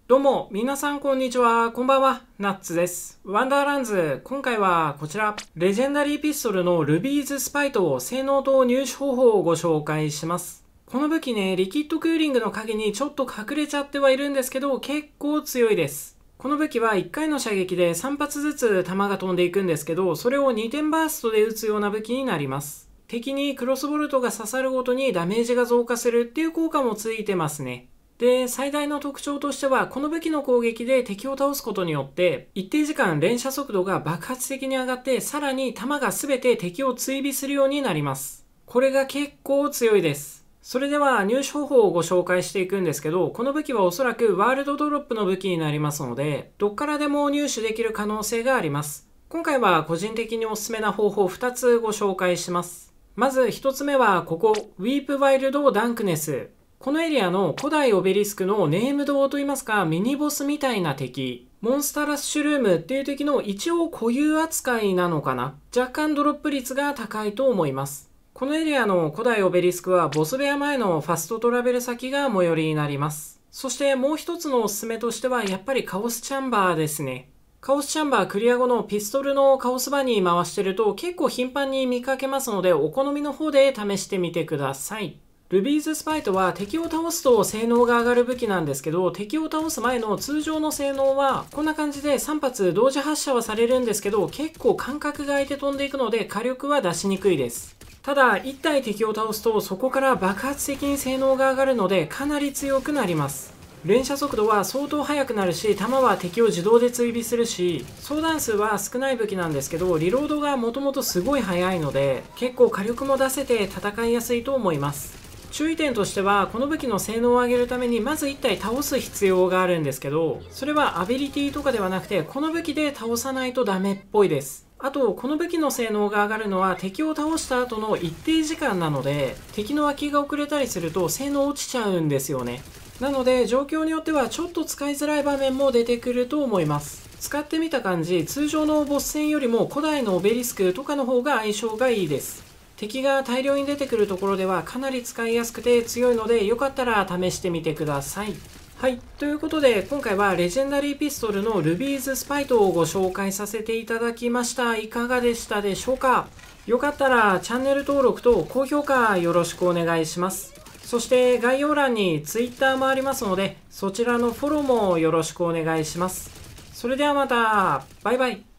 どうも、皆さんこんにちは。こんばんは。ナッツです。ワンダーランズ。今回はこちら、レジェンダリーピストルのルビーズスパイト、性能と入手方法をご紹介します。この武器ね、リキッドクーリングの影にちょっと隠れちゃってはいるんですけど、結構強いです。この武器は1回の射撃で3発ずつ弾が飛んでいくんですけど、それを2点バーストで撃つような武器になります。敵にクロスボルトが刺さるごとにダメージが増加するっていう効果もついてますね。で、最大の特徴としては、この武器の攻撃で敵を倒すことによって、一定時間連射速度が爆発的に上がって、さらに弾が全て敵を追尾するようになります。これが結構強いです。それでは入手方法をご紹介していくんですけど、この武器はおそらくワールドドロップの武器になりますので、どっからでも入手できる可能性があります。今回は個人的におすすめな方法2つご紹介します。まず1つ目はここ、ウィープワイルドダンクネス。このエリアの古代オベリスクのネームドといいますかミニボスみたいな敵、モンスタラスシュルームっていう敵の一応固有扱いなのかな。若干ドロップ率が高いと思います。このエリアの古代オベリスクはボス部屋前のファストトラベル先が最寄りになります。そしてもう一つのおすすめとしてはやっぱりカオスチャンバーですね。カオスチャンバークリア後のピストルのカオスバニー回してると結構頻繁に見かけますのでお好みの方で試してみてください。ルビーズスパイトは敵を倒すと性能が上がる武器なんですけど、敵を倒す前の通常の性能はこんな感じで3発同時発射はされるんですけど、結構間隔が空いて飛んでいくので火力は出しにくいです。ただ1体敵を倒すとそこから爆発的に性能が上がるのでかなり強くなります。連射速度は相当速くなるし、弾は敵を自動で追尾するし、装弾数は少ない武器なんですけど、リロードがもともとすごい速いので結構火力も出せて戦いやすいと思います。注意点としては、この武器の性能を上げるためにまず1体倒す必要があるんですけど、それはアビリティとかではなくてこの武器で倒さないとダメっぽいです。あとこの武器の性能が上がるのは敵を倒した後の一定時間なので、敵の空きが遅れたりすると性能落ちちゃうんですよね。なので状況によってはちょっと使いづらい場面も出てくると思います。使ってみた感じ、通常のボス戦よりも古代のオベリスクとかの方が相性がいいです。敵が大量に出てくるところではかなり使いやすくて強いので、よかったら試してみてください。はい。ということで、今回はレジェンダリーピストルのルビーズスパイトをご紹介させていただきました。いかがでしたでしょうか？よかったらチャンネル登録と高評価よろしくお願いします。そして概要欄に Twitter もありますので、そちらのフォローもよろしくお願いします。それではまた。バイバイ。